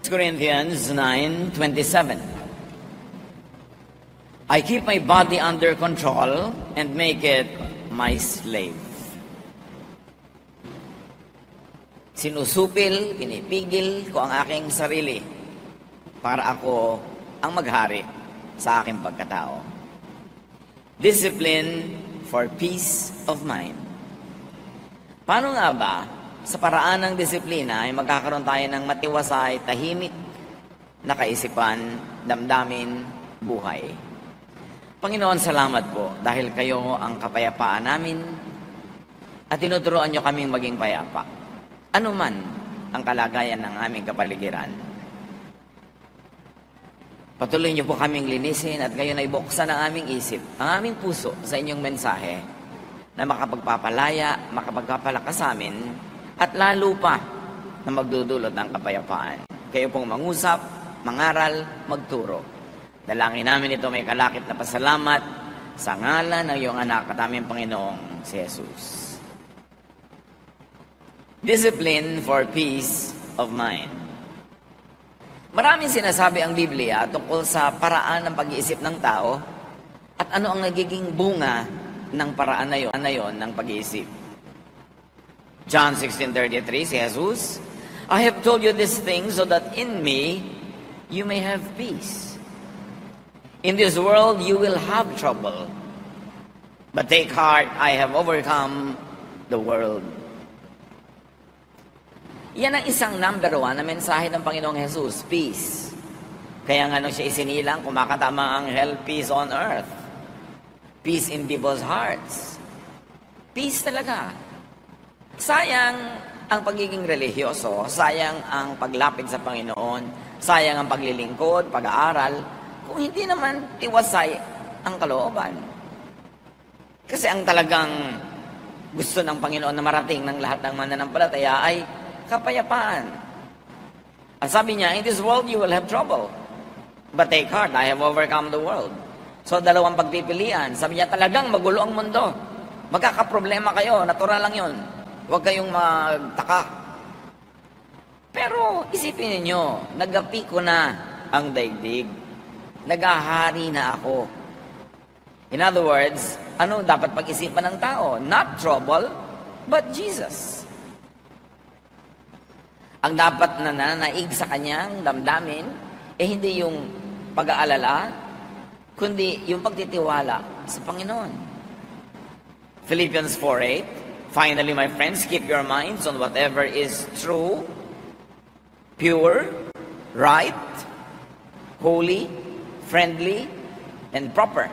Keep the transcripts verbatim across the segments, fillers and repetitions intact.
Corinthians nine twenty-seven. I keep my body under control and make it my slave. Sinusupil, pinipigil ko ang aking sarili para ako ang maghari sa aking pagkatao. Discipline for peace of mind. Paano nga ba sa paraan ng disiplina ay magkakaroon tayo ng matiwasay, tahimik na kaisipan, damdamin, buhay? Panginoon, salamat po dahil kayo ang kapayapaan namin at tinuturuan nyo kaming maging payapa. Ano man ang kalagayan ng aming kapaligiran. Patuloy niyo po kaming linisin at ngayon ay buksan ang aming isip, ang aming puso sa inyong mensahe na makapagpapalaya, makapagpapalakas sa amin at lalo pa na magdudulot ng kapayapaan. Kayo pong mangusap, mangaral, magturo. Dalangin namin ito may kalakip na pasalamat sa ngalan ng iyong anak at aming Panginoong si Jesus. Discipline for peace of mind. Maraming sinasabi ang Biblia tungkol sa paraan ng pag-iisip ng tao at ano ang nagiging bunga ng paraan na yon, na yon ng pag-iisip. John sixteen thirty-three, si Jesus, I have told you this thing so that in me you may have peace. In this world you will have trouble, but take heart, I have overcome the world. Yan ang isang number one na mensahe ng Panginoong Jesus, peace. Kaya nga nung siya isinilang, kumakatama ang hell, peace on earth. Peace in people's hearts. Peace talaga. Sayang ang pagiging religyoso, sayang ang paglapit sa Panginoon, sayang ang paglilingkod, pag-aaral, kung hindi naman tiwasay ang kalooban. Kasi ang talagang gusto ng Panginoon na marating ng lahat ng mananampalataya ay kapayapaan. Ang sabi niya, in this world you will have trouble, but take heart, I have overcome the world. So dalawang pagpipilian. Sabi niya, talagang magulo ang mundo. Magkakaproblema kayo, natural lang yun. Huwag kayong magtaka. Pero isipin niyo, nagapi ko na ang daigdig. Nagahari na ako. In other words, ano dapat pag-isipan ng tao? Not trouble, but Jesus. Ang dapat na nanaig sa kanyang damdamin, eh hindi yung pag-aalala, kundi yung pagtitiwala sa Panginoon. Philippians four eight, finally, my friends, keep your minds on whatever is true, pure, right, holy, friendly, and proper.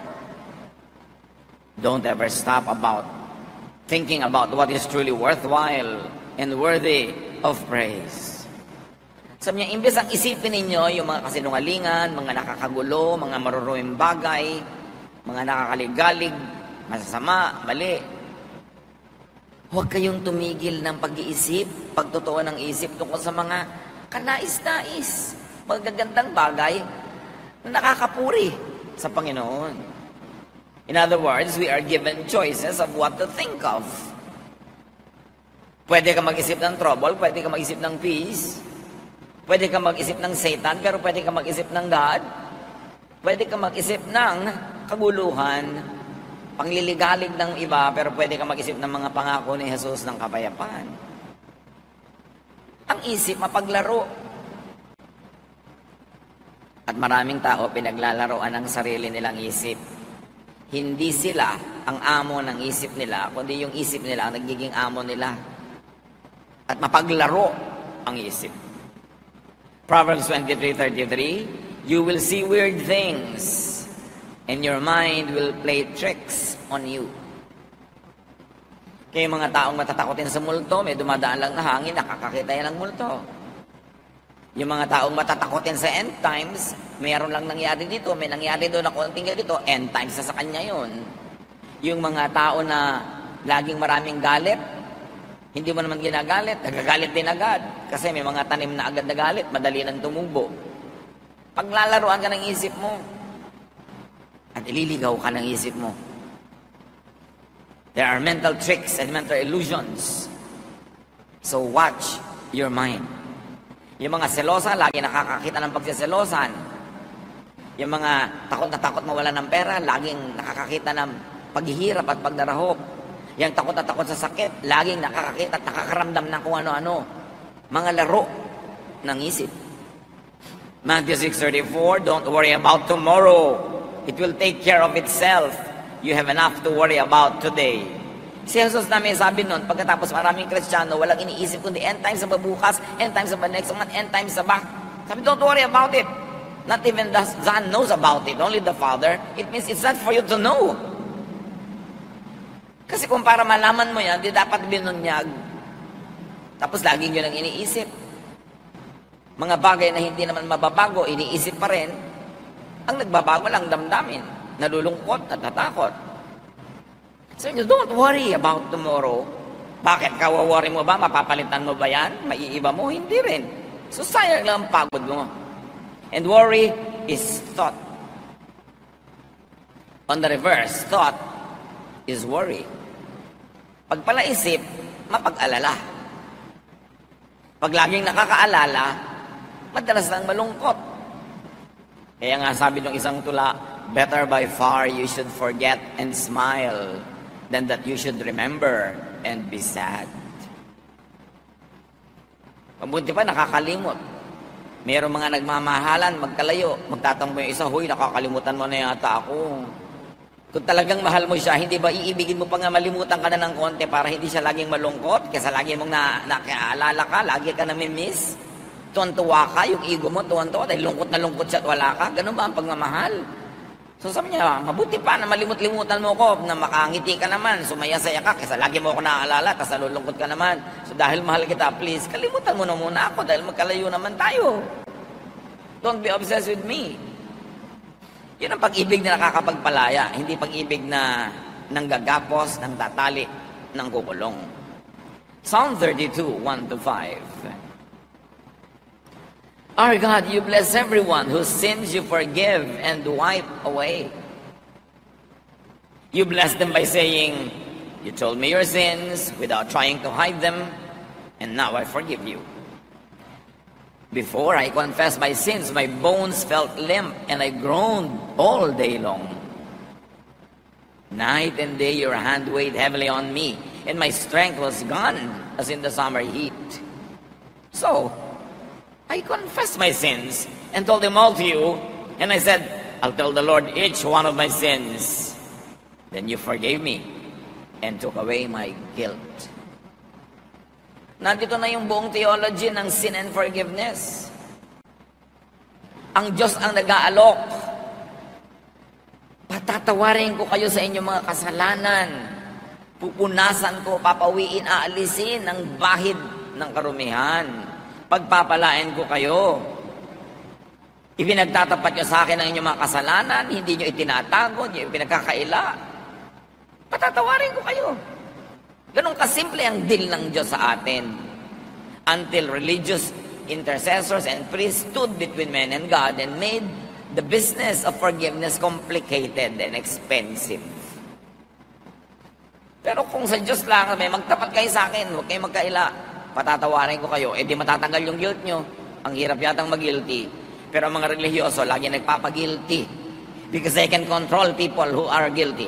Don't ever stop about thinking about what is truly worthwhile and worthy of praise. Sabi niya, imbes ang isipin ninyo yung mga kasinungalingan, mga nakakagulo, mga maruruming bagay, mga nakakaligalig, masasama, mali. Huwag kayong tumigil ng pag-iisip, pagtotoo ng isip tungkol sa mga kanais-nais, magagandang bagay na nakakapuri sa Panginoon. In other words, we are given choices of what to think of. Pwede ka mag-isip ng trouble, pwede ka mag-isip ng peace, pwede ka mag-isip ng Satan, pero pwede ka mag-isip ng God, pwede ka mag-isip ng kaguluhan, pangliligalig ng iba, pero pwede ka mag-isip ng mga pangako ni Jesus ng kapayapaan. Ang isip, mapaglaro. At maraming tao pinaglalaroan ang sarili nilang isip. Hindi sila ang amo ng isip nila, kundi yung isip nila ang nagiging amo nila. At mapaglaro ang isip. Proverbs twenty-three thirty-three, you will see weird things, and your mind will play tricks on you. Kaya mga taong matatakotin sa multo, may dumadaan lang na hangin, nakakakita yan ng multo. Yung mga taong matatakotin sa end times, mayroon lang nangyari dito, may nangyari doon na konting dito, end times na sa kanya yun. Yung mga tao na laging maraming galit, hindi mo naman ginagalit, nagagalit din agad. Kasi may mga tanim na agad na galit, madali nang tumubo. Paglalaroan ka ng isip mo, at ililigaw ka ng isip mo. There are mental tricks and mental illusions. So watch your mind. Yung mga selosa, lagi nakakakita ng pagsiselosan. Yung mga takot na takot mawala ng pera, laging nakakakita ng paghihirap at pagdarahop. Yung takot na takot sa sakit, laging nakakakita at nakakaramdam ng kung ano-ano. Mga laro ng isip. Matthew six thirty-four, don't worry about tomorrow. It will take care of itself. You have enough to worry about today. Si Jesus namin sabi nun, pagkatapos maraming Kristiyano, walang iniisip kundi end times sa bukas, end times sa next month, end times sa back. Sabi, don't worry about it. Not even the Son knows about it, only the Father. It means it's not for you to know. Kasi kung para malaman mo yan, di dapat binunyag. Tapos laging yun ang iniisip. Mga bagay na hindi naman mababago, iniisip pa rin. Ang nagbabago lang damdamin, nalulungkot at natakot. So, you don't worry about tomorrow. Bakit ka worry mo ba? Mapapalitan mo ba yan? Maiiba mo? Hindi rin. So, sayang lang ang pagod mo. And worry is thought. On the reverse, thought is worry. Pag palaisip, mapag-alala. Pag laging nakakaalala, madalas lang malungkot. Kaya nga sabi ng isang tula, better by far you should forget and smile than that you should remember and be sad. Mabuti pa, nakakalimot. Mayroong mga nagmamahalan, magkalayo, magtatampo yung isa, huy, nakakalimutan mo na yata ako. Kung talagang mahal mo siya, hindi ba iibigin mo pa nga malimutan ka na ng konti para hindi siya laging malungkot? Kesa lagi mong na, nakaalala ka, lagi ka namimiss? Tuwan-tuwa ka, yung ego mo, tuwan-tuwa, dahil lungkot na lungkot siya at wala ka. Ganun ba ang pagmamahal? So sabi niya, mabuti pa na malimut-limutan mo ko, na makangiti ka naman, sumaya-saya ka, kesa lagi mo ako naaalala, kasi nalulungkot ka naman. So dahil mahal kita, please, kalimutan mo na muna ako, dahil magkalayo naman tayo. Don't be obsessed with me. Yun ang pag-ibig na nakakapagpalaya, hindi pag-ibig na nanggagapos, nang tatali, nang kukulong. Psalm thirty-two, one to five. Our God, you bless everyone whose sins you forgive and wipe away. You bless them by saying, you told me your sins without trying to hide them, and now I forgive you. Before I confessed my sins, my bones felt limp, and I groaned all day long. Night and day your hand weighed heavily on me, and my strength was gone as in the summer heat. So, I confessed my sins and told them all to you, and I said, I'll tell the Lord each one of my sins. Then you forgave me and took away my guilt. Nandito na yung buong theology ng sin and forgiveness. Ang Diyos ang nag-aalok. Patatawarin ko kayo sa inyong mga kasalanan. Pupunasan ko, papawiin, aalisin ang bahid ng karumihan. Pagpapalain ko kayo. Ipinagtatapat nyo sa akin ang inyong mga kasalanan, hindi nyo itinatago, hindi nyo pinagkakaila. Patatawarin ko kayo. Ganun kasimple ang deal ng Diyos sa atin. Until religious intercessors and priests stood between men and God and made the business of forgiveness complicated and expensive. Pero kung sa Diyos lang, may magtapat kayo sa akin, huwag kayong magkaila. Patatawarin ko kayo, eh di matatanggal yung guilt nyo. Ang hirap yatang mag-guilty. Pero ang mga religyoso, lagi nagpapag-guilty. Because they can control people who are guilty.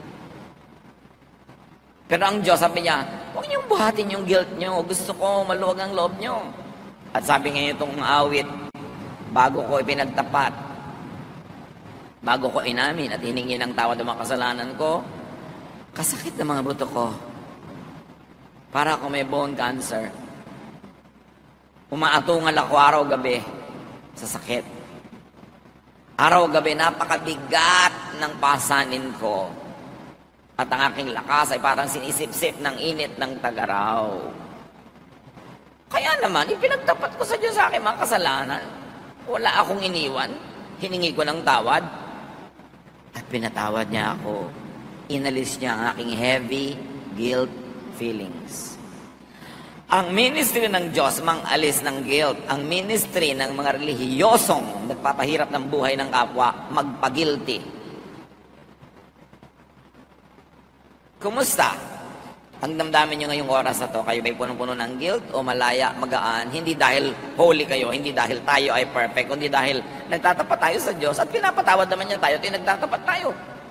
Pero ang Diyos, sabi niya, huwag niyong buhatin yung guilt nyo. Gusto ko maluwag ang loob nyo. At sabi ngayon itong awit, bago ko ipinagtapat, bago ko inamin at hiningi ng tawad ang mga kasalanan ko, kasakit ng mga buto ko. Para ako may bone cancer. Umaatungal ako araw-gabi sa sakit. Araw-gabi, napakabigat ng pasanin ko. At ang aking lakas ay parang sinisip-sip ng init ng tagaraw. Kaya naman, ipinagtapat ko sa Diyos sa aking mga kasalanan. Wala akong iniwan. Hiningi ko ng tawad. At pinatawad niya ako. Inalis niya ang aking heavy guilt feelings. Ang ministry ng Diyos mang-alis ng guilt. Ang ministry ng mga relihiyosong nagpapahirap ng buhay ng kapwa, magpagilty. Kumusta? Ang damdamin nyo ngayong oras na to, kayo ba'y punong-puno ng guilt o malaya, magaan, hindi dahil holy kayo, hindi dahil tayo ay perfect, kundi dahil nagtatapat tayo sa Diyos at pinapatawad naman niya tayo at nagtatapat tayo.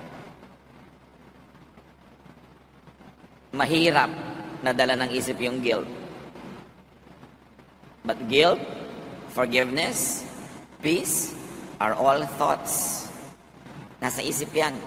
Mahirap na dala ng isip yung guilt. But guilt, forgiveness, peace, are all thoughts. Nasa isip yan.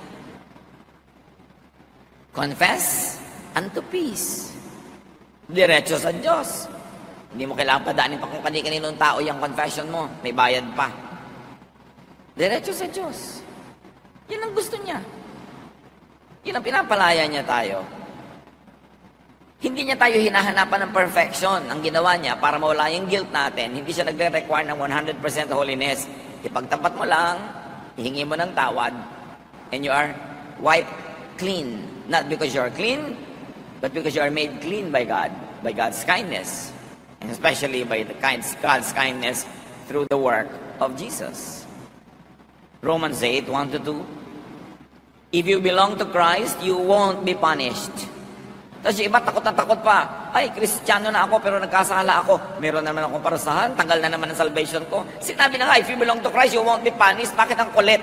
Confess unto peace. Diretso sa Diyos. Hindi mo kailangan padaanin pa kung kani-kaninong tao yung confession mo. May bayad pa. Diretso sa Diyos. Yan ang gusto niya. Yan ang pinapalaya niya tayo. Hindi niya tayo hinahanapan ng perfection. Ang ginawa niya para mawala yung guilt natin, hindi siya nagre-require ng one hundred percent holiness. Ipagtapat mo lang, ihingi mo ng tawad, and you are wiped clean. Not because you are clean, but because you are made clean by God, by God's kindness, and especially by the kind, God's kindness through the work of Jesus. Romans eight, one to two. If you belong to Christ, you won't be punished. Tapos yung iba, takot na takot pa. Ay, Kristiyano na ako, pero nagkasala ako. Meron naman akong parusahan, tanggal na naman ang salvation ko. Sinabi na nga, if you belong to Christ, you won't be punished. Bakit ang kulit?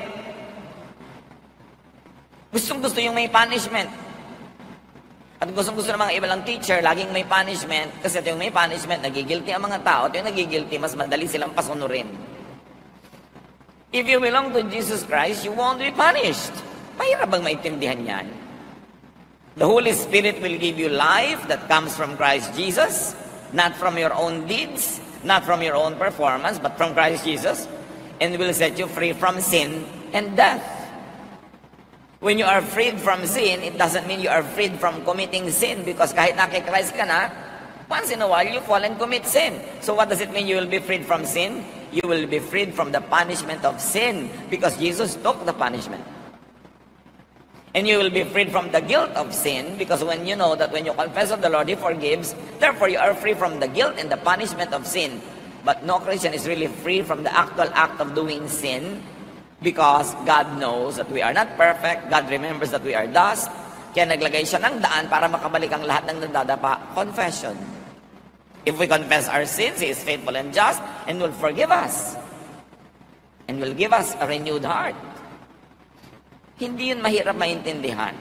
Gustong gusto yung may punishment. At gustong gusto ng mga iba lang teacher, laging may punishment. Kasi ito yung may punishment, nagigilty ang mga tao. Ito yung nagigilty, mas madali silang pasunurin. If you belong to Jesus Christ, you won't be punished. Mahirap bang maintindihan yan? The Holy Spirit will give you life that comes from Christ Jesus, not from your own deeds, not from your own performance, but from Christ Jesus, and will set you free from sin and death. When you are freed from sin, it doesn't mean you are freed from committing sin, because kahit nakikrise ka na, once in a while you fall and commit sin. So what does it mean you will be freed from sin? You will be freed from the punishment of sin, because Jesus took the punishment. And you will be freed from the guilt of sin, because when you know that when you confess of the Lord, He forgives, therefore you are free from the guilt and the punishment of sin. But no Christian is really free from the actual act of doing sin, because God knows that we are not perfect. God remembers that we are dust. Kaya naglagay siya ng daan para makabalik ang lahat ng nagdadapa. Confession. If we confess our sins, He is faithful and just and will forgive us. And will give us a renewed heart. Hindi yun mahirap maintindihan.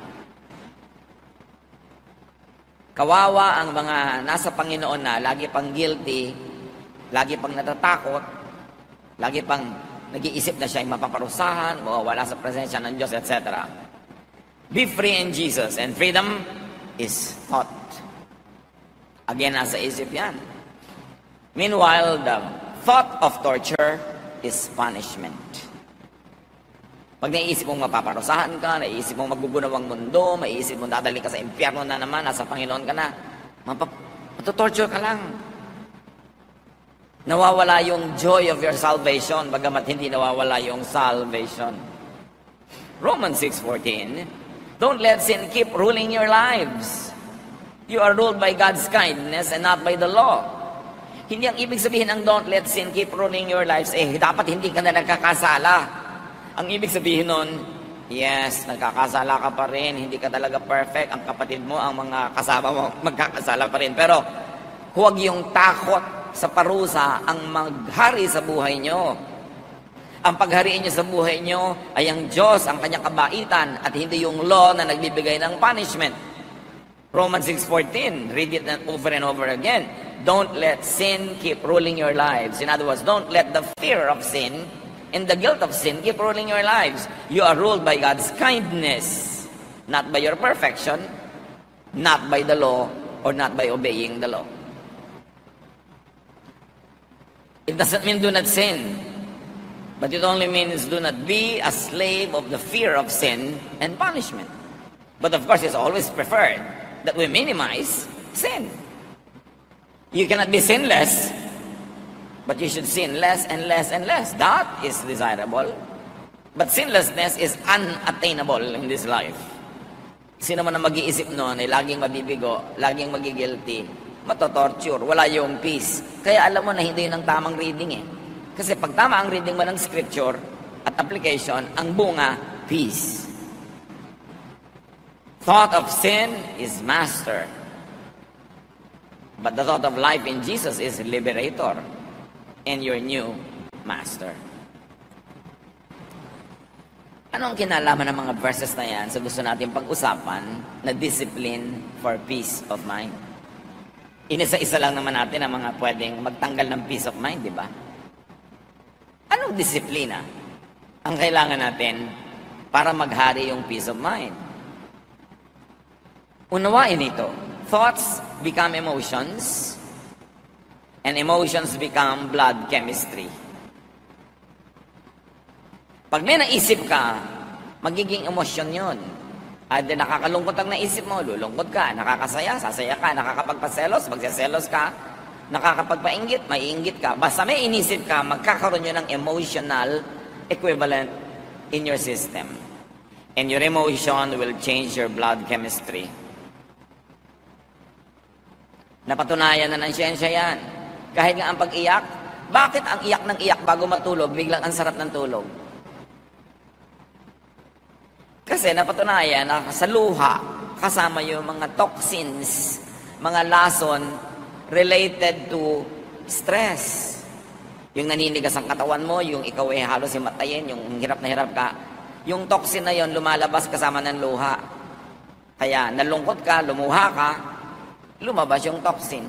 Kawawa ang mga nasa Panginoon na lagi pang guilty, lagi pang natatakot, lagi pang nag-iisip na siya ay mapaparusahan, mawawala sa presensya ng Diyos, et cetera. Be free in Jesus, and freedom is thought. Again, nasa isip yan. Meanwhile, the thought of torture is punishment. Pag naiisip mong mapaparusahan ka, naiisip mong magbubunaw ang mundo, maiisip mong dadali ka sa impyerno na naman, nasa Panginoon ka na, matutorture ka lang. Nawawala yung joy of your salvation, bagamat hindi nawawala yung salvation. Romans six fourteen, don't let sin keep ruling your lives. You are ruled by God's kindness and not by the law. Hindi ang ibig sabihin ng don't let sin keep ruling your lives, eh, dapat hindi ka na nagkakasala. Ang ibig sabihin nun, yes, nagkakasala ka pa rin, hindi ka talaga perfect, ang kapatid mo, ang mga kasama mo, magkakasala pa rin. Pero, huwag yung takot sa parusa ang maghari sa buhay nyo. Ang paghariin nyo sa buhay nyo ay ang Diyos, ang kanyang kabaitan, at hindi yung law na nagbibigay ng punishment. Romans six fourteen, read it over and over again. Don't let sin keep ruling your lives. In other words, don't let the fear of sin and the guilt of sin keep ruling your lives. You are ruled by God's kindness, not by your perfection, not by the law, or not by obeying the law. It doesn't mean do not sin, but it only means do not be a slave of the fear of sin and punishment. But of course, it's always preferred that we minimize sin. You cannot be sinless, but you should sin less and less and less. That is desirable. But sinlessness is unattainable in this life. Sino man ang mag-iisip noon ay laging mabibigo, laging magigilty, matotorture, wala yung peace. Kaya alam mo na hindi yun ang tamang reading eh. Kasi pag tama ang reading mo ng scripture at application, ang bunga, peace. Thought of sin is master. But the thought of life in Jesus is liberator and your new master. Anong kinalaman ng mga verses na yan sa gusto natin pag-usapan na discipline for peace of mind? Inisa-isa lang naman natin ang mga pwedeng magtanggal ng peace of mind, di ba? Anong disiplina ang kailangan natin para maghari yung peace of mind? Unawain ito. Thoughts become emotions, and emotions become blood chemistry. Pag may naisip ka, magiging emosyon yun. Either nakakalungkot ang naisip mo, lulungkot ka, nakakasaya, sasaya ka, nakakapagpaselos, magseselos ka, nakakapagpainggit, maiinggit ka. Basta may inisip ka, magkakaroon yun ng emotional equivalent in your system. And your emotion will change your blood chemistry. Napatunayan na ng siyensya yan. Kahit nga ang pag-iyak, bakit ang iyak ng iyak bago matulog, biglang ang sarap ng tulog? Kasi napatunayan na sa luha, kasama yung mga toxins, mga lason related to stress. Yung naninigas ang katawan mo, yung ikaw ay halos himatayin, yung hirap na hirap ka, yung toxin na yon lumalabas kasama ng luha. Kaya nalungkot ka, lumuha ka, lumabas yung toxin.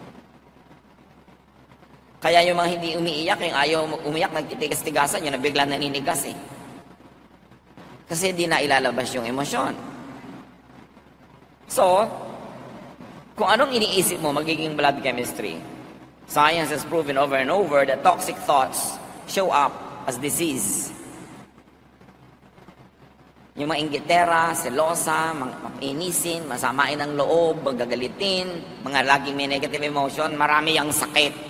Kaya yung mga hindi umiiyak, yung ayaw umiyak, nagtitigas-tigasan, yun na bigla naninigas eh. Kasi di na ilalabas yung emosyon. So, kung anong iniisip mo, magiging blood chemistry. Science has proven over and over that toxic thoughts show up as disease. Yung mga inggitera, selosa, mainisin, masamain ang loob, magagalitin, mga laging may negative emotion, marami ang sakit.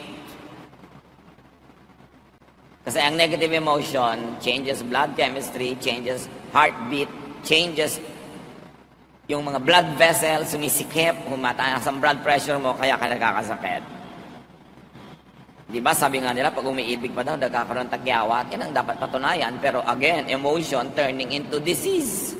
Kasi ang negative emotion changes blood chemistry, changes heartbeat, changes yung mga blood vessels, sumisikip, humataas ang blood pressure mo, kaya ka nagkakasakit. Di ba, sabi nga nila, pag umiibig pa daw, nagkakaroon tagyawat, yan ang dapat patunayan. Pero again, emotion turning into disease.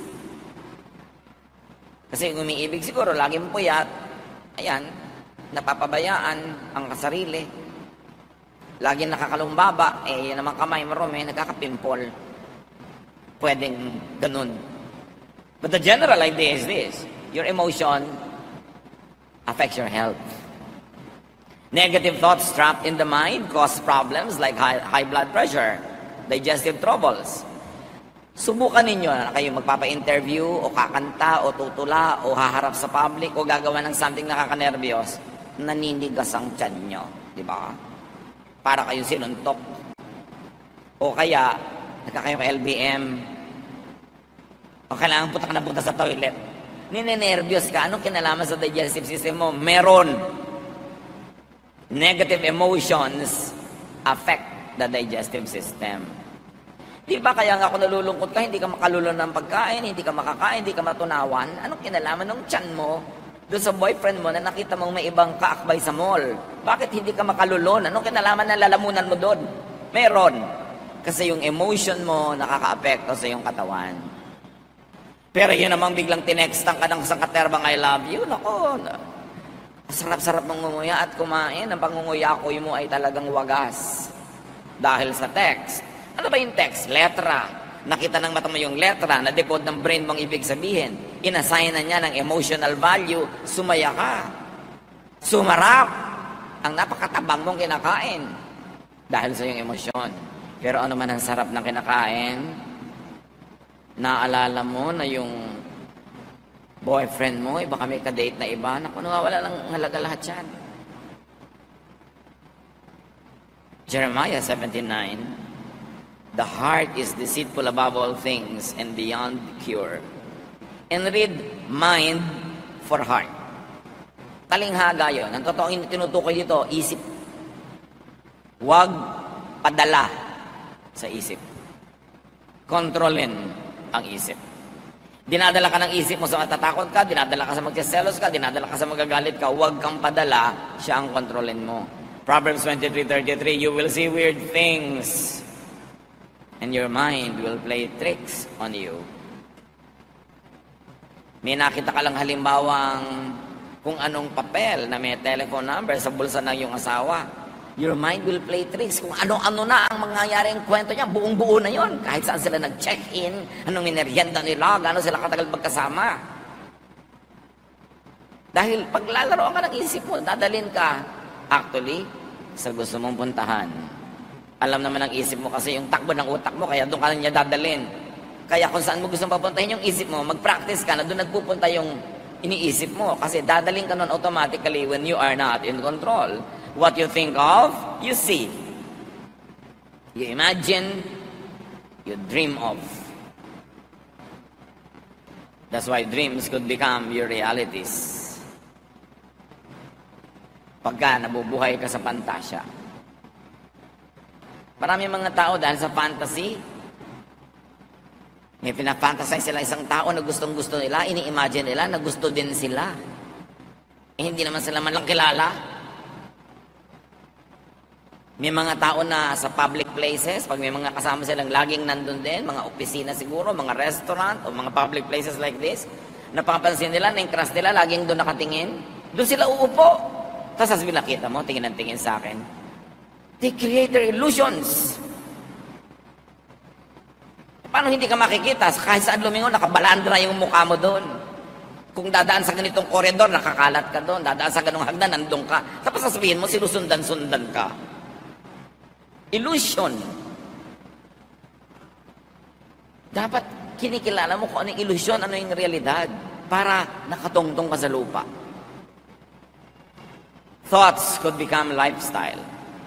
Kasi yung umiibig siguro, laging puyat, ayan, napapabayaan ang sarili. Laging nakakalumbaba, eh, yun naman kamay marumi, nagkakapimpol. Pwedeng ganun. But the general idea is this: your emotion affects your health. Negative thoughts trapped in the mind cause problems like high, high blood pressure, digestive troubles. Subukan ninyo na kayo magpapa-interview o kakanta o tutula o haharap sa public o gagawa ng something nakakanervyos, naninigas ang tiyan nyo. Di ba? Para kayong sinuntok. O kaya, nagkakayo ka L B M, o kailangan punta ka na punta sa toilet. Ninenervyos ka. Anong kinalaman sa digestive system mo? Meron. Negative emotions affect the digestive system. Di ba kaya nga kung nalulungkot ka, hindi ka makalulon ng pagkain, hindi ka makakain, hindi ka matunawan? Anong kinalaman ng tiyan mo doon sa boyfriend mo na nakita mong may ibang kaakbay sa mall? Bakit hindi ka makalulon? Anong kinalaman ng lalamunan mo doon? Meron. Kasi yung emotion mo nakaka-apekto sa iyong katawan. Pero yun namang biglang tinextan ka ng sangkaterbang I love you, nako, sarap-sarap mangunguya at kumain. Ang pangunguyakoy mo ay talagang wagas. Dahil sa text. Ano ba yung text? Letra. Nakita ng mata mo yung letra, na-decode ng brain mong ibig sabihin. Inassign na niya ng emotional value. Sumaya ka. Sumarap. Ang napakatabang mong kinakain. Dahil sa iyong emosyon. Pero ano man ang sarap ng kinakain, naalala mo na yung boyfriend mo, iba kami ka-date na iba, naku, nawawala ng halaga lahat yan. Jeremiah seventeen nine, the heart is deceitful above all things and beyond cure. And read mind for heart. Talinghaga yun. Ang totoong tinutukoy dito, isip. Huwag padala sa isip. Kontrolin ang isip. Dinadala ka ng isip mo sa matatakot ka, dinadala ka sa magsiselos ka, dinadala ka sa magagalit ka, huwag kang padala, siya ang kontrolin mo. Proverbs twenty-three thirty-three, you will see weird things and your mind will play tricks on you. May nakita ka lang halimbawang kung anong papel na may telephone number sa bulsa ng iyong asawa. Your mind will play tricks. Kung ano-ano na ang mangyayari ang kwento niya, buong-buo na yon. Kahit saan sila nag-check-in, anong minerienda nila, gano'n sila katagal magkasama. Dahil paglalaroan ka ng isip mo, dadalhin ka actually sa gusto mong puntahan. Alam naman ng isip mo kasi yung takbo ng utak mo, kaya doon ka niya dadalhin. Kaya kung saan mo gusto papuntahin yung isip mo, mag-practice ka na doon nagpupunta yung iniisip mo. Kasi dadalhin ka nun automatically when you are not in control. What you think of, you see. You imagine, you dream of. That's why dreams could become your realities. Pagka nabubuhay ka sa pantasya. Marami mga tao dahil sa fantasy, may pinafantasize sila isang tao na gustong-gusto nila, ini-imagine nila na gusto din sila. Eh, hindi naman sila man lang kilala. May mga tao na sa public places, pag may mga kasama silang laging nandun din, mga opisina siguro, mga restaurant, o mga public places like this, napapansin nila na yung crush nila laging doon nakatingin, doon sila uupo. Tapos sasabihin, nakita mo, tingin ang tingin sa akin. They create their illusions. Paano hindi ka makikita? Kahit saan lumingon, nakabalandra yung mukha mo doon. Kung dadaan sa ganitong koridor, nakakalat ka doon. Dadaan sa ganong hagdan, nandun ka. Tapos sasabihin mo, sinusundan-sundan ka. Illusion. Dapat kinikilala mo kung ano yung illusion, ano yung realidad, para nakatungtong ka sa lupa. Thoughts could become lifestyle.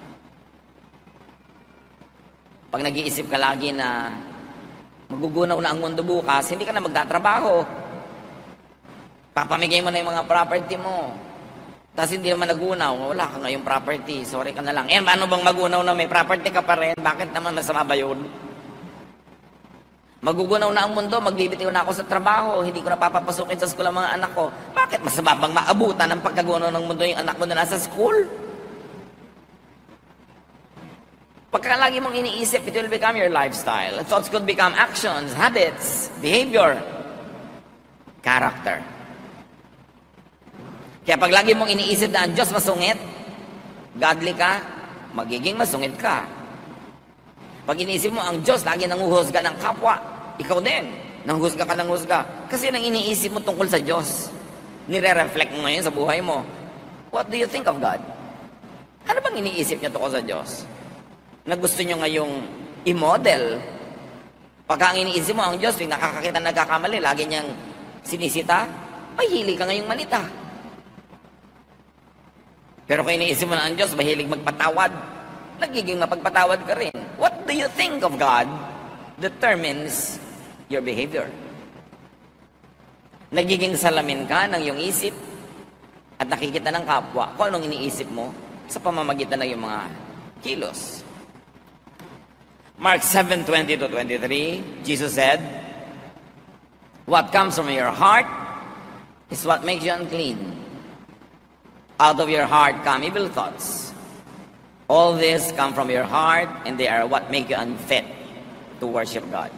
Pag nag-iisip ka lagi na magugunaw na ang mundo bukas, hindi ka na magtatrabaho. Papamigay mo na yung mga property mo. Tapos hindi naman nagunaw, wala ka ngayong property, sorry ka na lang. Eh, paano bang magunaw na may property ka pa rin? Bakit naman masama ba yun? Magugunaw na ang mundo, magbibitiw na ako sa trabaho, hindi ko na papapasukin sa school ang mga anak ko. Bakit masama bang maabutan ng pagkagunaw ng mundo yung anak mo na nasa school? Pagka lagi mong iniisip, it will become your lifestyle. Thoughts could become actions, habits, behavior, character. Kaya pag lagi mong iniisip na ang Diyos masungit, godly ka, magiging masungit ka. Pag iniisip mo ang Diyos lagi nanguhusga ng kapwa, ikaw din, nanghusga ka ng husga. Kasi nang iniisip mo tungkol sa Diyos, nire-reflect mo ngayon sa buhay mo. What do you think of God? Ano bang iniisip niyo tungkol sa Diyos? Na gusto niyo ngayong i-model? Pagka ang iniisip mo ang Diyos, yung nakakakita nagkakamali, lagi niyang sinisita, mahilig ka ngayong malita. Pero kung iniisip mo na ang Diyos, mahilig magpatawad, nagiging mapagpatawad ka rin. What do you think of God determines your behavior. Nagiging salamin ka ng iyong isip at nakikita ng kapwa kung anong iniisip mo sa pamamagitan ng iyong mga kilos. Mark seven twenty to twenty-three, Jesus said, "What comes from your heart is what makes you unclean. Out of your heart come evil thoughts. All this come from your heart, and they are what make you unfit to worship God."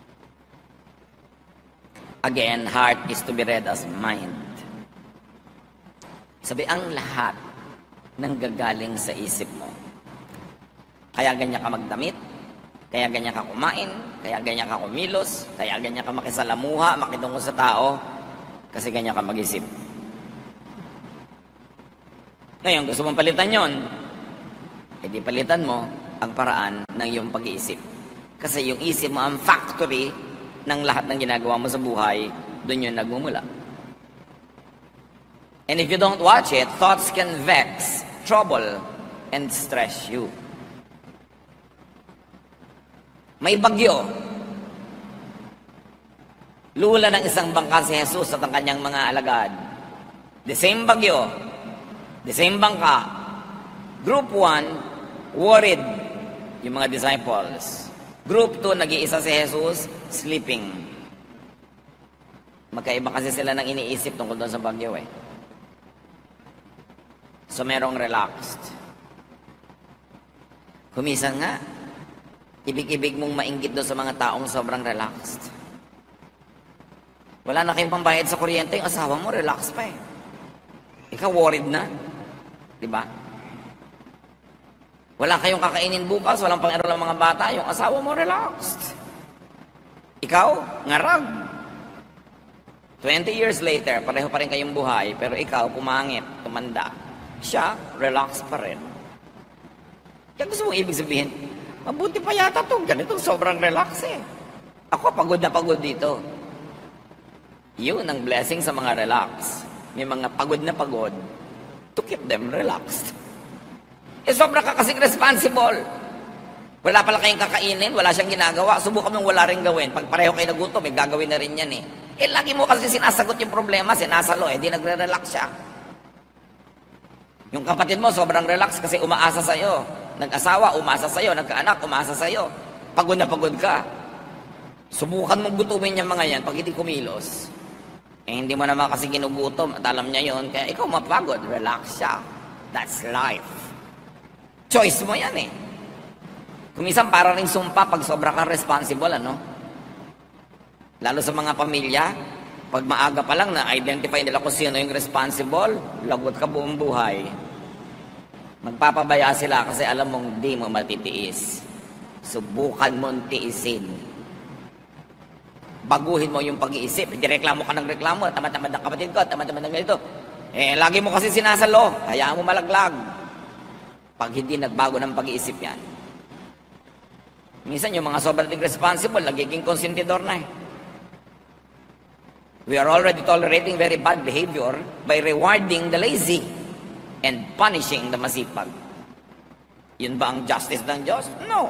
Again, heart is to be read as mind. Sabi, ang lahat ng gagaling sa isip mo. Kaya ganyan ka magdamit, kaya ganyan ka kumain, kaya ganyan ka kumilos, kaya ganyan ka makisalamuha, makitungo sa tao, kasi ganyan ka mag-isip. Ngayon, gusto mong palitan yon, e di palitan mo ang paraan ng iyong pag-iisip. Kasi yung isip mo ang factory ng lahat ng ginagawa mo sa buhay, doon yun nagmumula. And if you don't watch it, thoughts can vex, trouble, and stress you. May bagyo. Lula ng isang bangka si Jesus at ang kanyang mga alagad. The same bagyo, the same bangka. Group one, worried yung mga disciples. Group two, nag-iisa si Jesus, sleeping. Magkaiba kasi sila ng iniisip tungkol doon sa bagyo eh. So merong relaxed. Kumisan nga, ibig-ibig mong mainggit doon sa mga taong sobrang relaxed. Wala na kayong pambayad sa kuryente, yung asawa mo, relax pa eh. Ikaw worried na. Diba? Wala kayong kakainin bukas, walang pang-enroll ng mga bata, yung asawa mo relaxed. Ikaw, ngarag. twenty years later, pareho pa rin kayong buhay, pero ikaw, pumangit, tumanda. Siya, relaxed pa rin. Kaya gusto mong ibig sabihin, mabuti pa yata ito, ganito, sobrang relax eh. Ako, pagod na pagod dito. Yun ang blessing sa mga relax. May mga pagod na pagod to keep them relaxed. Eh, sobra ka kasing responsible. Wala pala kayong kakainin, wala siyang ginagawa, subukan mong wala rin gawin. Pag pareho kayo nagutom, may gagawin na rin yan eh. Eh, lagi mo kasi sinasagot yung problema, sinasalo eh, di nagre-relax siya. Yung kapatid mo, sobrang relax kasi umaasa sa'yo. Nag-asawa, umaasa sa'yo. Nagkaanak, umaasa sa'yo. Pagod na pagod ka. Subukan mong gutumin yung mga yan pag hindi kumilos. Eh, hindi mo naman kasi ginugutom at alam niya yon, kaya ikaw mapagod, relax siya. That's life. Choice mo yan eh. Kumisan para rin sumpa pag sobra kang responsible, ano? Lalo sa mga pamilya, pag maaga pa lang na-identify nila kung sino yung responsible, lagot ka buong buhay. Magpapabaya sila kasi alam mong di mo matitiis. Subukan mong tiisin. Baguhin mo yung pag-iisip. Hindi reklamo ka ng reklamo. Tamad-tamad ng kapatid ko, tamad-tamad ng ganito. Eh, lagi mo kasi sinasalo. Hayaan mo malaglag. Pag hindi nagbago ng pag-iisip yan. Minsan yung mga sobrang responsible, nagiging konsentidor na eh. We are already tolerating very bad behavior by rewarding the lazy and punishing the masipag. Yun ba ang justice ng Diyos? No.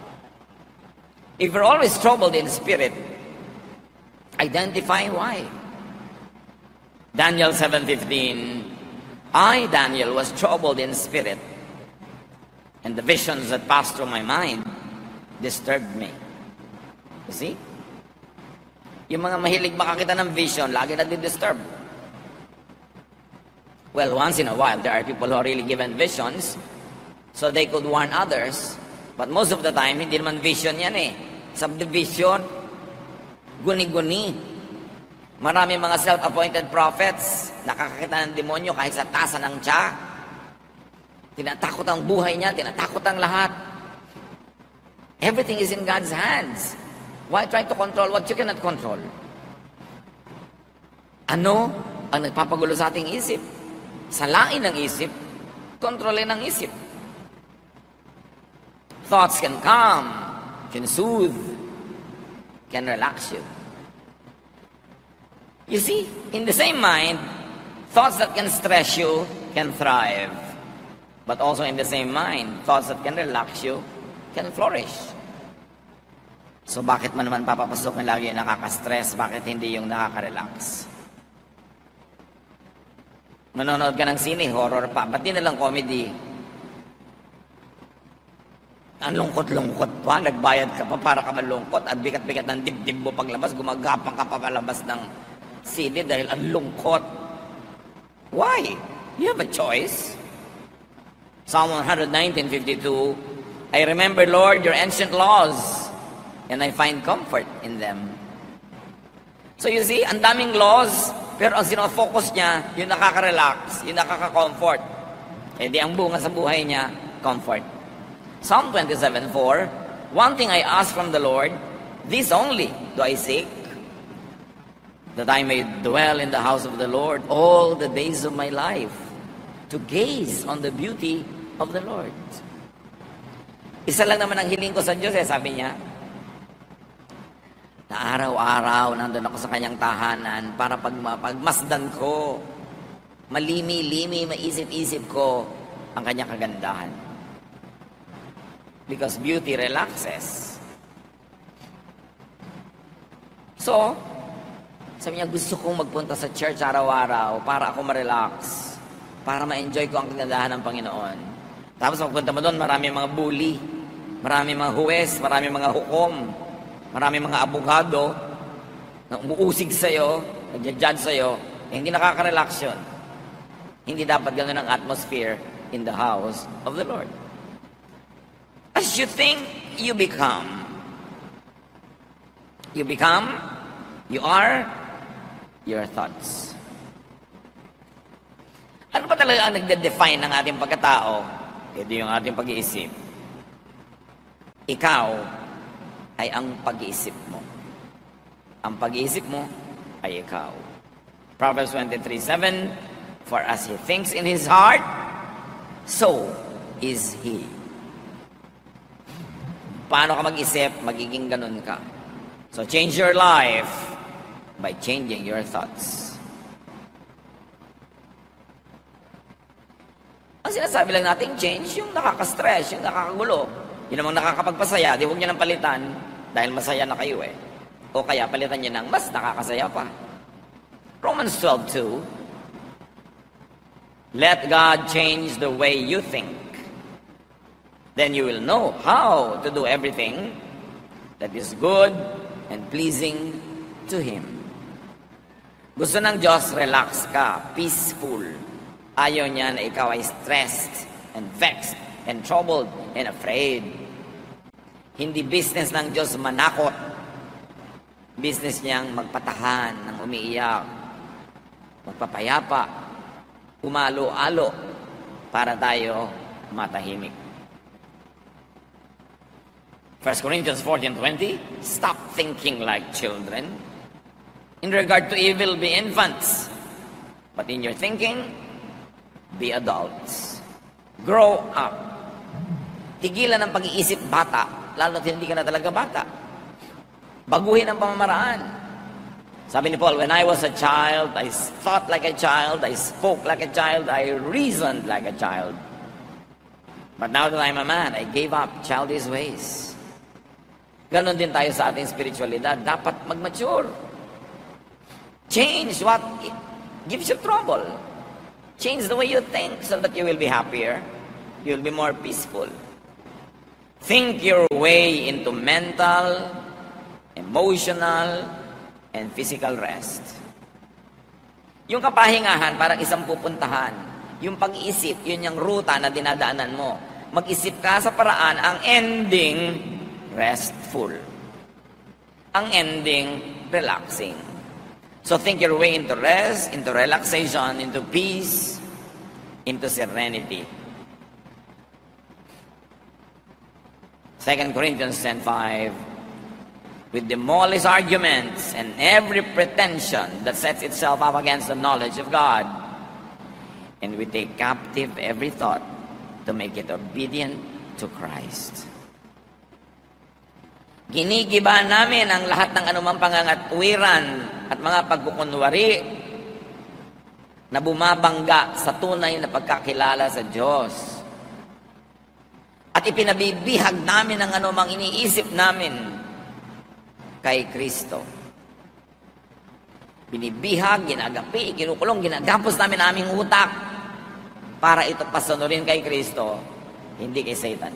If you're always troubled in spirit, identify why. Daniel seven fifteen, I, Daniel, was troubled in spirit, and the visions that passed through my mind disturbed me. You see? Yung mga mahilig makakita ng vision, lagi na di-disturb. Well, once in a while, there are people who are really given visions so they could warn others. But most of the time, hindi naman vision yan eh. Subdivision, guni-guni. Marami mga self-appointed prophets, nakakakita ng demonyo kahit sa tasa ng tiya. Tinatakot ang buhay niya, tinatakot ang lahat. Everything is in God's hands. Why try to control what you cannot control? Ano ang nagpapagulo sa ating isip? Salain ng isip, kontrolin ang isip. Thoughts can calm, can soothe, can relax you. You see, in the same mind, thoughts that can stress you can thrive. But also in the same mind, thoughts that can relax you can flourish. So bakit man naman papapasok na lagi yung nakaka-stress? Bakit hindi yung nakaka-relax? Manonood ka ng sine, horror pa. Ba't di nalang comedy? Ang lungkot-lungkot pa, nagbayad ka pa para ka malungkot. At bigat-bigat ng dibdib mo paglabas, gumagapang ka pa palabas ng sine dahil ang lungkot. Why? You have a choice. Psalm one nineteen fifty-two, I remember, Lord, your ancient laws, and I find comfort in them. So you see, ang daming laws, pero ang sinofocus niya, yung nakaka-relax, yung nakaka-comfort. Eh di ang bunga sa buhay niya, comfort. Psalm twenty-seven four, one thing I ask from the Lord, this only do I seek, that I may dwell in the house of the Lord all the days of my life, to gaze on the beauty of the Lord. Isa lang naman ang hiling ko sa Diyos, eh, sabi niya, na araw-araw nandun ako sa kanyang tahanan para pag, pagmasdan ko, malimi-limi, maisip-isip ko ang kanyang kagandahan. Because beauty relaxes. So, sabi niya, gusto kong magpunta sa church araw-araw para ako ma-relax, para ma-enjoy ko ang kagandahan ng Panginoon. Tapos magpunta mo doon, marami mga bully, marami mga huwes, marami mga hukom, marami mga abogado na umuusig sa'yo, nag-judge sa'yo, eh, hindi nakaka-relax yun. Hindi dapat ganun ang atmosphere in the house of the Lord. As you think, you become. You become, you are, your thoughts. Ano ba talaga ang nagde-define ng ating pagkatao? Ito yung ating pag-iisip. Ikaw ay ang pag-iisip mo. Ang pag-iisip mo ay ikaw. Proverbs twenty-three seven, for as he thinks in his heart, so is he. Paano ka mag-isip, magiging ganun ka. So change your life by changing your thoughts. Ang sinasabi lang natin, change yung nakaka-stress, yung nakakagulo. Yun namang nakakapagpasaya, di huwag nyo nang palitan dahil masaya na kayo eh. O kaya palitan nyo ng mas nakakasaya pa. Romans twelve two, let God change the way you think. Then you will know how to do everything that is good and pleasing to Him. Gusto ng Diyos, relax ka, peaceful. Ayaw niya na ikaw ay stressed and vexed and troubled and afraid. Hindi business ng Diyos manakot. Business niyang magpatahan ng umiiyak, magpapayapa, umalo-alo para tayo matahimik. First Corinthians fourteen twenty, stop thinking like children. In regard to evil, be infants. But in your thinking, be adults. Grow up. Tigilan ang pag-iisip bata, lalo't hindi ka na talaga bata. Baguhin ang pamamaraan. Sabi ni Paul, when I was a child, I thought like a child, I spoke like a child, I reasoned like a child. But now that I'm a man, I gave up childish ways. Ganon din tayo sa ating spiritualidad. Dapat mag-mature. Change what gives you trouble. Change the way you think so that you will be happier. You will be more peaceful. Think your way into mental, emotional, and physical rest. Yung kapahingahan, parang isang pupuntahan. Yung pag-iisip, yun yung ruta na dinadaanan mo. Mag-isip ka sa paraan, ang ending, restful. Ang ending, relaxing. So think your way into rest, into relaxation, into peace, into serenity. Second Corinthians ten five, with demolish arguments and every pretension that sets itself up against the knowledge of God, and we take captive every thought to make it obedient to Christ. Ginigiba namin ang lahat ng anumang pangangatwiran at mga pagkukunwari na bumabangga sa tunay na pagkakilala sa Diyos. At ipinabibihag namin ang anumang iniisip namin kay Kristo. Binibihag, ginagapi, kinukulong, ginagapos namin ang aming utak para ito pasunurin kay Kristo, hindi kay Satan.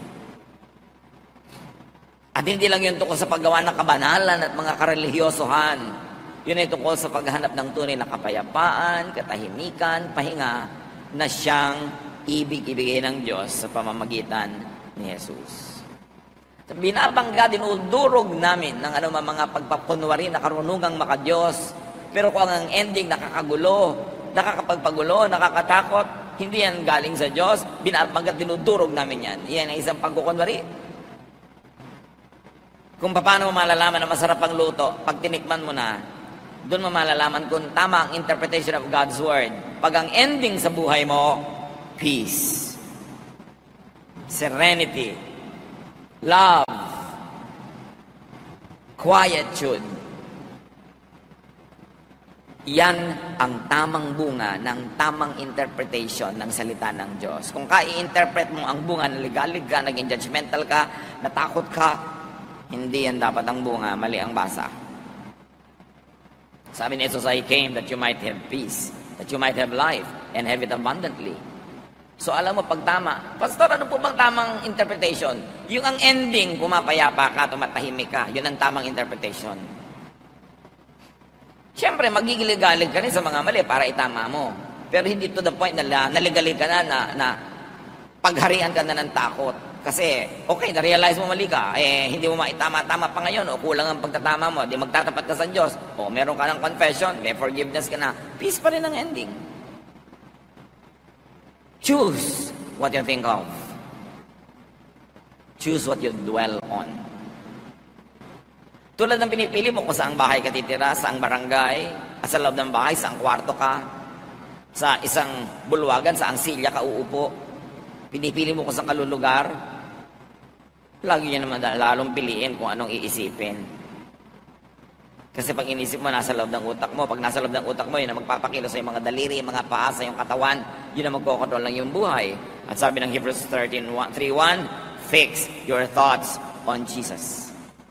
At hindi lang yun tungkol sa paggawa ng kabanalan at mga karelihiyosohan. Yun ay tungkol sa paghahanap ng tunay na kapayapaan, katahimikan, pahinga na siyang ibig-ibigay ng Diyos sa pamamagitan ni Jesus. So, binabangga, dinudurog namin ng anumang mga pagpapunwari na karunungang makadiyos. Pero kung ang ending nakakagulo, nakakapagpagulo, nakakatakot, hindi yan galing sa Diyos, binabangga, dinudurog namin yan. Yan ay isang pagkukunwari. Kung paano mo malalaman na masarap ang luto, pag tinikman mo na, doon mo malalaman kung tama ang interpretation of God's Word. Pag ang ending sa buhay mo, peace, serenity, love, quietude. Yan ang tamang bunga ng tamang interpretation ng salita ng Diyos. Kung ka-i-interpret mo ang bunga na ligalig ka, naging judgmental ka, natakot ka, hindi yan dapat ang bunga, mali ang basa. Sabi ni Jesus, I came that you might have peace, that you might have life, and have it abundantly. So alam mo, pag tama, Pastor, ano po bang tamang interpretation? Yung ang ending, pumapayapa ka, tumatahimik ka, yun ang tamang interpretation. Siyempre, magigilig-galig ka rin sa mga mali para itama mo. Pero hindi to the point na naligalig ka na, na, na pagharian ka na ng takot. Kasi, okay, na-realize mo mali ka, eh, hindi mo maitama-tama pa ngayon, o kulang ang pagtatama mo, di magtatapat ka sa Diyos, o meron ka ng confession, may forgiveness ka na, peace pa rin ang ending. Choose what you think of. Choose what you dwell on. Tulad ng pinipili mo kung saang bahay ka titira, saang barangay, sa loob ng bahay, saang kwarto ka, sa isang bulwagan, saang silya ka uupo. Pinipili mo kung saang kalulugar. Lagi niya naman lalong piliin kung anong iisipin. Kasi pag inisip mo, nasa loob ng utak mo. Pag nasa loob ng utak mo, yun ang magpapakilo sa yung mga daliri, yung mga paa, sa yung katawan. Yun ang magkokontrol ng iyong buhay. At sabi ng Hebrews thirteen three one, fix your thoughts on Jesus.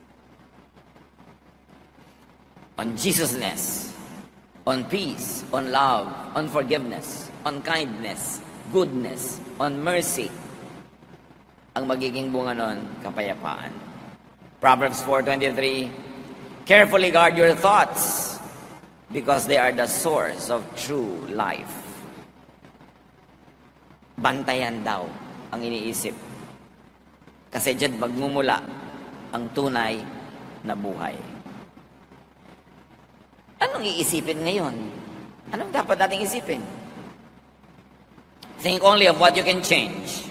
On Jesusness. On peace. On love. On forgiveness. On kindness. Goodness. On mercy. Ang magiging bunga nun, kapayapaan. Proverbs four twenty-three, carefully guard your thoughts because they are the source of true life. Bantayan daw ang iniisip. Kasi dyan magmumula ang tunay na buhay. Anong iisipin ngayon? Anong dapat nating isipin? Think only of what you can change.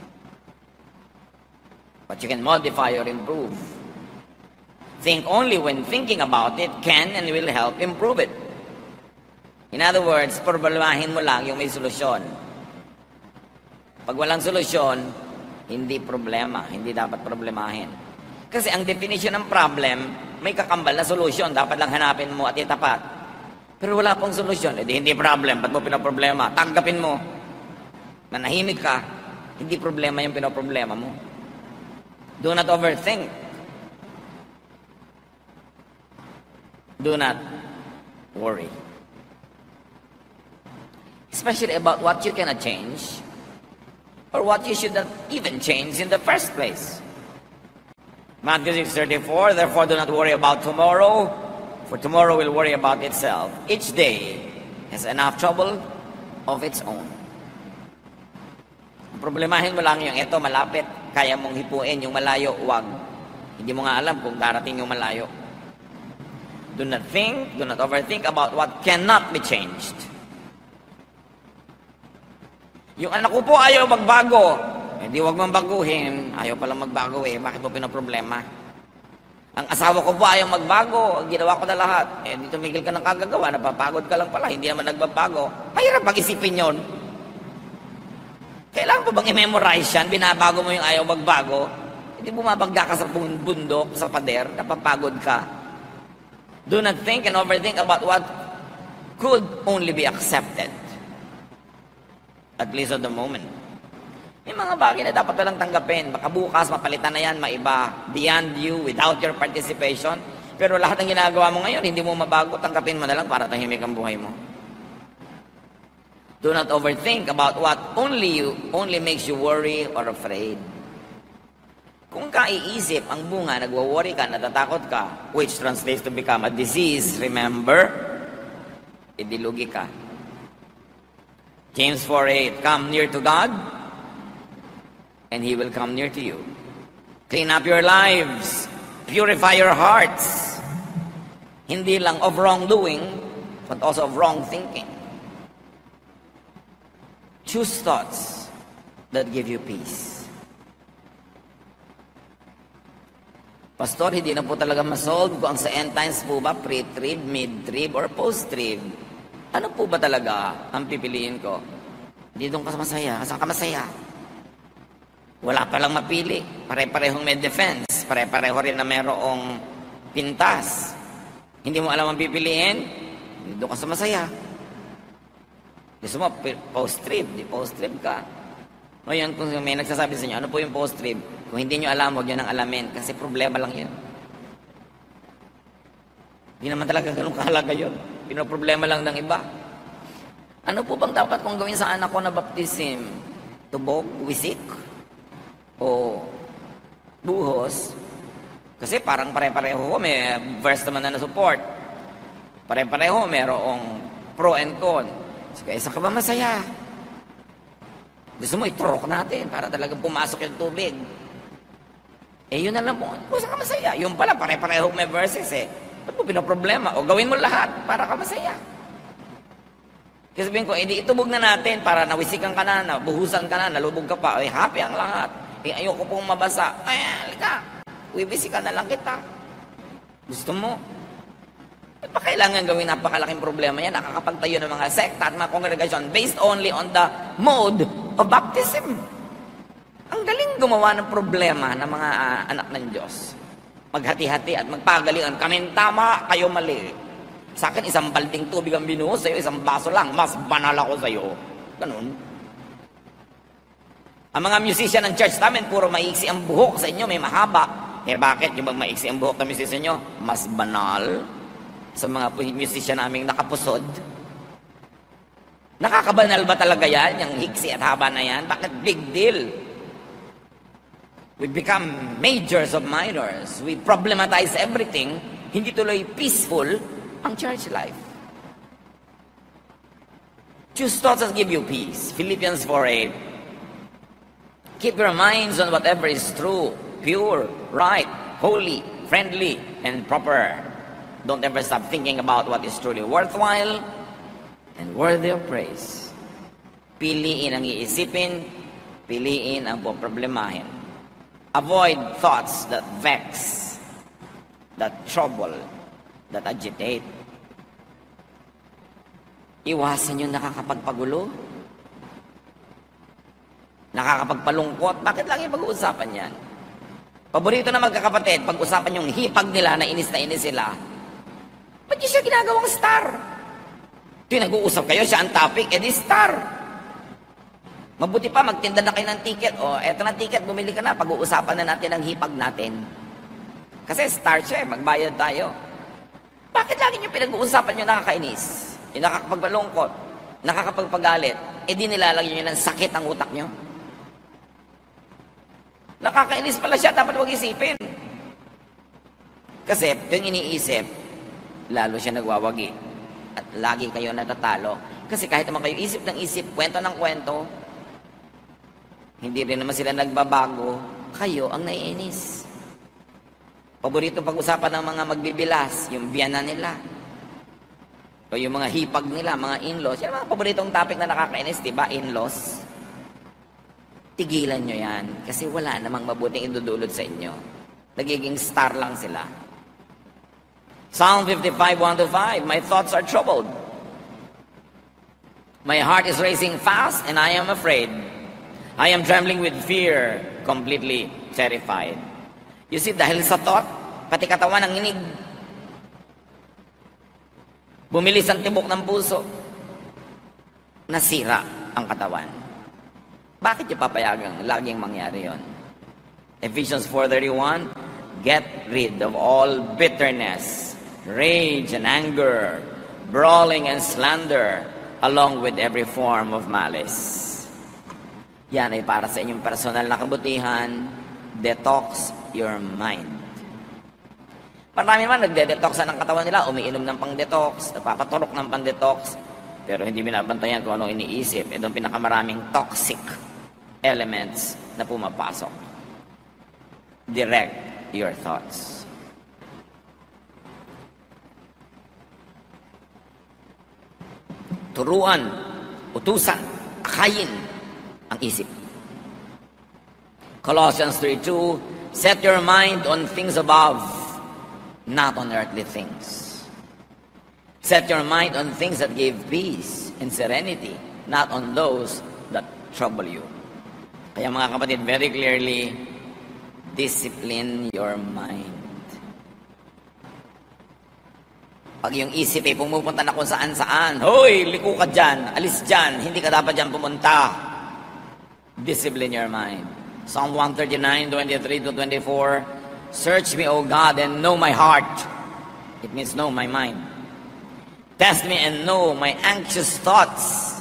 What you can modify or improve. Think only when thinking about it can and will help improve it. In other words, problemahin mo lang yung may solusyon. Pag walang solusyon, hindi problema, hindi dapat problemahin. Kasi ang definition ng problem, may kakambal na solusyon, dapat lang hanapin mo at itapat. Pero wala pong solusyon, edi hindi problem, ba't mo pinaproblema? Tanggapin mo. Manahimik ka, hindi problema yung pinaproblema mo. Do not overthink. Do not worry. Especially about what you cannot change or what you should not even change in the first place. Matthew six thirty-four, therefore do not worry about tomorrow, for tomorrow will worry about itself. Each day has enough trouble of its own. Problemahin mo lang yung ito malapit, kaya mong hipuin yung malayo, wag. Hindi mo nga alam kung darating yung malayo. Do not think, do not overthink about what cannot be changed. Yung anak ko po ayaw magbago. Eh di wag mong baguhin. Ayaw palang magbago eh. Bakit mo pinaproblema? Ang asawa ko po ayaw magbago. Ginawa ko na lahat. Eh di tumigil ka ng kagagawa. Napapagod ka lang pala. Hindi naman nagbabago. Mahirap pag-isipin yun. Kailangan pa bang i-memorize yan? Binabago mo yung ayaw magbago. Hindi bumabagda ka sa bundok, sa pader. Napapagod ka. Do not think and overthink about what could only be accepted. At least at the moment. May mga bagay na dapat walang tanggapin. Baka bukas, mapalitan na yan, maiba. Beyond you, without your participation. Pero lahat ng ginagawa mo ngayon, hindi mo mabago. Tanggapin mo na lang para tahimik ang buhay mo. Do not overthink about what only you, only makes you worry or afraid. Kung kaiisip ang bunga, nagwo-worry ka, natatakot ka, which translates to become a disease, remember, idilugi ka. James four eight, come near to God, and He will come near to you. Clean up your lives, purify your hearts, hindi lang of wrongdoing, but also of wrong thinking. Choose thoughts that give you peace. Pastor, hindi na po talaga masolve kung ang sa end times po ba pre-trib, mid-trib, or post-trib. Ano po ba talaga ang pipiliin ko? Hindi doon ka masaya. Saan ka masaya? Wala palang mapili. Pare-parehong may defense. Pare-pareho rin na mayroong pintas. Hindi mo alam ang pipiliin? Hindi doon ka sa masaya. Gusto mo, post-trib, di post-trib ka. Ngayon, kung may nagsasabi sa inyo, ano po yung post-trib? Kung hindi nyo alam, huwag nyo nang alamin, kasi problema lang yun. Hindi naman talaga ganun kahalaga yun. Pinoproblema lang ng iba. Ano po bang dapat kong gawin sa anak ko na baptism? Tubog, wisik, o buhos? Kasi parang pare-pareho, may verse naman na na-support. Pare-pareho, mayroong pro and con. Kaya saan ka ba masaya? Gusto mo iturok natin para talagang pumasok yung tubig. Eh yun na lang po. Kung saan ka masaya? Yung pala, pare-pareho may verses eh. Ba't mo pinaproblema? O gawin mo lahat para ka masaya. Kasi sabihin ko, edi itubog na natin para nawisikan ka na, nabuhusan ka na, nalubog ka pa. Ay, happy ang lahat. Eh, ayoko pong mabasa. Ay, halika. Wibisikan na lang kita. Gusto mo? Eh, pa kailangan gawin napakalaking problema yan. Nakakapagtayo ng mga sekta at mga congregation based only on the mode of baptism. Ang galing gumawa ng problema ng mga uh, anak ng Diyos. Maghati-hati at magpagalingan. Kaming tama, kayo mali. Sa akin, isang balding tubig ang binuhos sa'yo, isang baso lang. Mas banal ako sa'yo. Ganun. Ang mga musician ng church namin, puro maiksi ang buhok. Sa inyo, may mahaba. Eh bakit? Yung bang maiksi ang buhok ng musician nyo, mas banal sa mga musician naming nakapusod. Nakakabanal ba talaga yan? Yung hiksi at haba na yan? Bakit big deal? We become majors of minors. We problematize everything. Hindi tuloy peaceful ang church life. Choose thoughts that give you peace. Philippians four eight. Keep your minds on whatever is true, pure, right, holy, friendly, and proper. Don't ever stop thinking about what is truly worthwhile and worthy of praise. Piliin ang iisipin, piliin ang poproblemahin. Avoid thoughts that vex, that trouble, that agitate. Iwasan yung nakakapagpagulo, nakakapagpalungkot. Bakit lang yung pag-uusapan yan? Paborito na magkakapatid, pag-usapan yung hipag nila na inis na inis sila. Ba't yung siya ginagawang star? Ito yung nag-uusap kayo, siya ang topic, edi star. Mabuti pa, magtinda na kayo ng ticket. O, eto na ticket, bumili ka na, pag-uusapan na natin ang hipag natin. Kasi star siya, magbayad tayo. Bakit lagi nyo pinag-uusapan yung nakakainis? Yung nakakapagbalungkot, nakakapagpagalit, eh di nilalagyan nyo ng sakit ang utak nyo? Nakakainis pala siya, dapat huwag isipin. Kasi yung iniisip, lalo siya nagwawagi. At lagi kayo natatalo. Kasi kahit naman kayo isip ng isip, kwento ng kwento, hindi rin naman sila nagbabago, kayo ang naiinis. Paborito pag-usapan ng mga magbibilas, yung biyana nila. O yung mga hipag nila, mga in-laws. Yan ang mga paboritong topic na nakakainis, di ba? In-laws. Tigilan nyo yan. Kasi wala namang mabuting indudulot sa inyo. Nagiging star lang sila. Psalm fifty-five, one to five. My thoughts are troubled. My heart is racing fast and I am afraid. I am trembling with fear, completely terrified. You see, dahil sa thought, pati katawan ang inig. Bumilis ang tibok ng puso. Nasira ang katawan. Bakit yung papayagang laging mangyari yon? Ephesians four thirty-one, get rid of all bitterness, rage and anger, brawling and slander, along with every form of malice. Yan ay para sa inyong personal na kabutihan. Detox your mind. Marami naman nagde-detoxan ng katawan nila, umiinom ng pang-detox, napapaturok ng pang-detox, pero hindi binabantayan kung anong iniisip. Ito ang pinakamaraming toxic elements na pumapasok. Direct your thoughts. Turuan, utusan, akayin ang isip. Colossians three two, set your mind on things above, not on earthly things. Set your mind on things that give peace and serenity, not on those that trouble you. Kaya mga kapatid, very clearly, discipline your mind. Pag yung isip ay pumupunta na kung saan-saan, hoy, liko ka dyan, alis dyan, hindi ka dapat dyan pumunta. Discipline your mind. Psalm one thirty-nine, twenty-three to twenty-four, search me, O God, and know my heart. It means know my mind. Test me and know my anxious thoughts.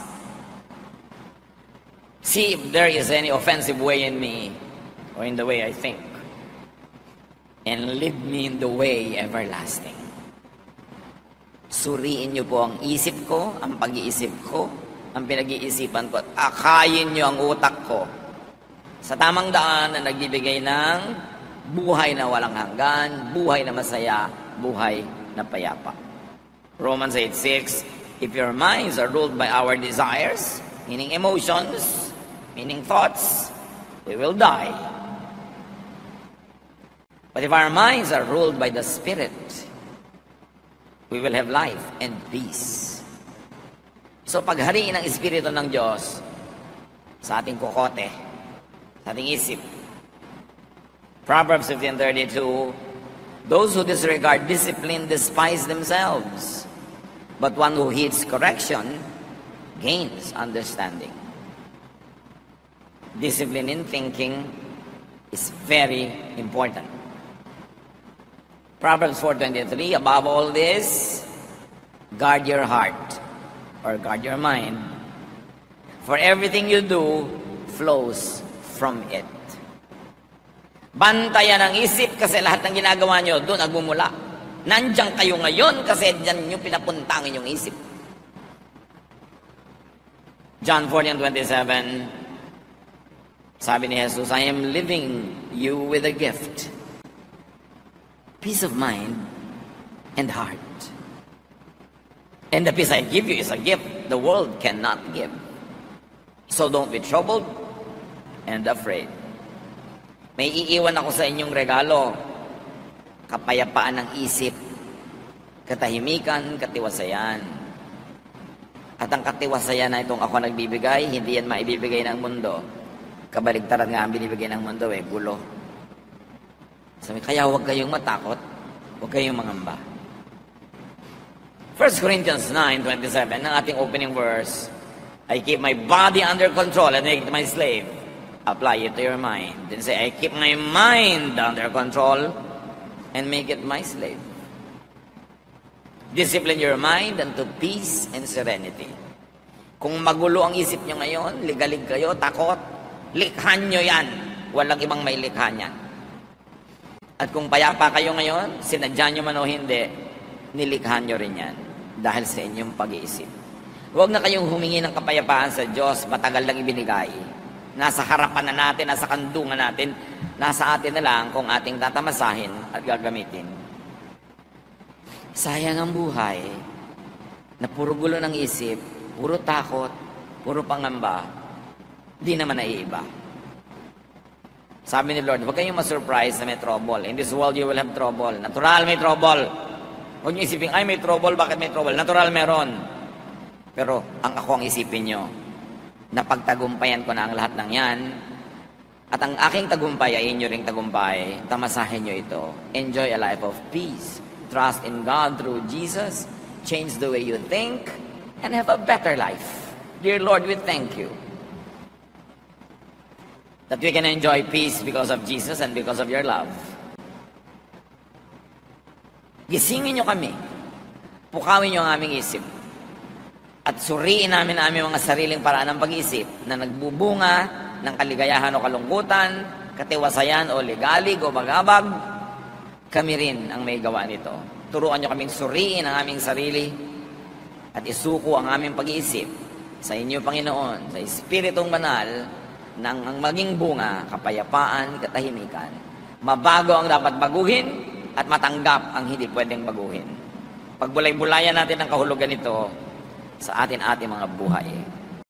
See if there is any offensive way in me, or in the way I think, and lead me in the way everlasting. Suriin niyo po ang isip ko, ang pag-iisip ko, ang pinag-iisipan ko, at akayin niyo ang utak ko sa tamang daan na nagbibigay ng buhay na walang hanggan, buhay na masaya, buhay na payapa. Romans eight six, If your minds are ruled by our desires, meaning emotions, meaning thoughts, we will die. But if our minds are ruled by the Spirit, we will have life and peace. So paghariin ng Espiritu ng Diyos sa ating kokote, sa ating isip. Proverbs fifteen thirty-two, those who disregard discipline despise themselves, but one who heeds correction gains understanding. Discipline in thinking is very important. Proverbs four twenty-three, above all this, guard your heart, or guard your mind, for everything you do flows from it. Bantayan ang isip kasi lahat ng ginagawa nyo doon nagmumula. Nandiyan kayo ngayon kasi diyan nyo pinapunta ang inyong isip. John fourteen twenty-seven, sabi ni Jesus, I am leaving you with a gift, peace of mind and heart. And the peace I give you is a gift the world cannot give. So don't be troubled and afraid. May iiwan ako sa inyong regalo, kapayapaan ng isip, katahimikan, katiwasayan. At ang katiwasayan na itong ako nagbibigay, hindi yan maibibigay ng mundo. Kabaligtaran nga ang binibigay ng mundo eh, gulo. Sabi, kaya huwag kayong matakot, huwag kayong mangamba. First Corinthians nine twenty-seven, ang ating opening verse, I keep my body under control and make it my slave. Apply it to your mind. Then say, I keep my mind under control and make it my slave. Discipline your mind unto peace and serenity. Kung magulo ang isip nyo ngayon, ligalig kayo, takot, likhan nyo yan. Walang ibang may likha niyan. At kung payapa kayo ngayon, sinadya nyo man o hindi, nilikhan nyo rin yan dahil sa inyong pag-iisip. Huwag na kayong humingi ng kapayapaan sa Diyos, matagal lang ibinigay. Nasa harapan na natin, nasa kandungan natin, nasa atin na lang kung ating tatamasahin at gagamitin. Sayang ang buhay na puro gulo ng isip, puro takot, puro pangamba, di naman naiiba. Sabi ni Lord, huwag kayong masurprise na may trouble. In this world, you will have trouble. Natural, may trouble. Huwag niyo isipin, ay may trouble, bakit may trouble? Natural, meron. Pero ang ako ang isipin nyo, napagtagumpayan ko na ang lahat ng yan, at ang aking tagumpay ay inyo ring tagumpay, tamasahin nyo ito. Enjoy a life of peace. Trust in God through Jesus. Change the way you think, and have a better life. Dear Lord, we thank you that we can enjoy peace because of Jesus and because of your love. Gisingin nyo kami. Pukawin nyo ang aming isip. At suriin namin ang aming mga sariling paraan ng pag-isip na nagbubunga ng kaligayahan o kalungkutan, katiwasayan o ligalig o bagabag. Kami rin ang may gawa nito. Turuan nyo kaming suriin ang aming sarili at isuko ang aming pag-iisip sa inyo, Panginoon, sa Espiritong Banal, nang ang maging bunga, kapayapaan, katahimikan. Mabago ang dapat baguhin at matanggap ang hindi pwedeng baguhin. Pagbulay-bulayan natin ang kahulugan nito sa atin-ating mga buhay.